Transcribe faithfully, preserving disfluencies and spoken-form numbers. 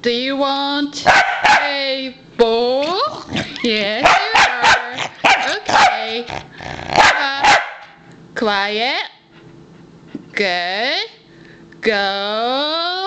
Do you want a ball? Yes, you are. Okay. Uh, quiet. Good. Go.